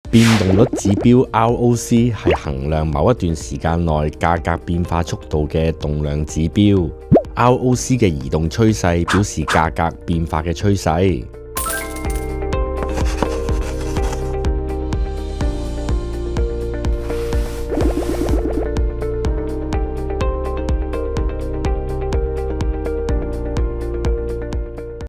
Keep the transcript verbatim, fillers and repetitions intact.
變動率指標 R O C 係衡量某一段時間內價格變化速度嘅動量指標。R O C 嘅移動趨勢表示價格變化嘅趨勢。